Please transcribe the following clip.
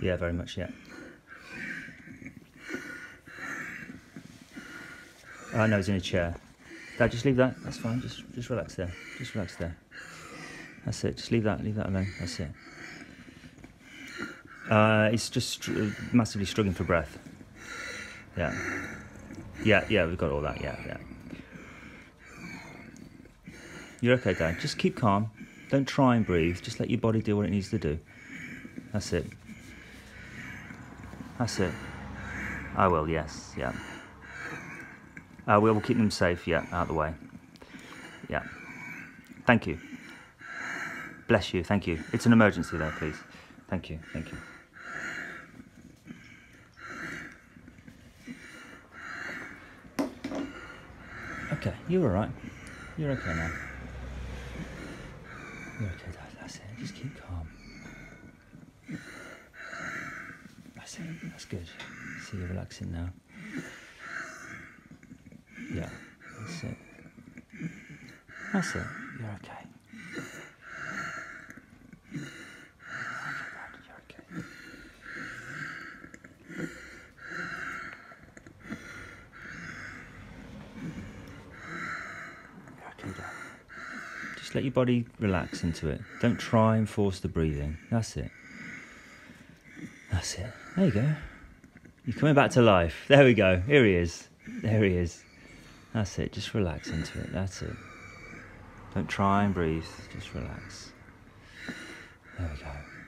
Yeah, very much, yeah. No, he's in a chair. Dad, just leave that. That's fine. Just relax there. Just relax there. That's it. Just leave that alone. That's it. He's just massively struggling for breath. Yeah. Yeah, we've got all that. Yeah. You're okay, Dad. Just keep calm. Don't try and breathe. Just let your body do what it needs to do. That's it. That's it. I will, yes, yeah. We'll keep them safe, yeah, out of the way. Yeah. Thank you. Bless you, thank you. It's an emergency there, please. Thank you. Okay, you're all right. You're okay now. You're okay, Dad. That's it. Just keep calm. That's it. That's good. See you relaxing now. Yeah, that's it. That's it. You're okay. You're okay. You're okay, Dad. Just let your body relax into it. Don't try and force the breathing. That's it. That's it. There you go. You're coming back to life. There we go. Here he is. There he is. That's it. Just relax into it. That's it. Don't try and breathe. Just relax. There we go.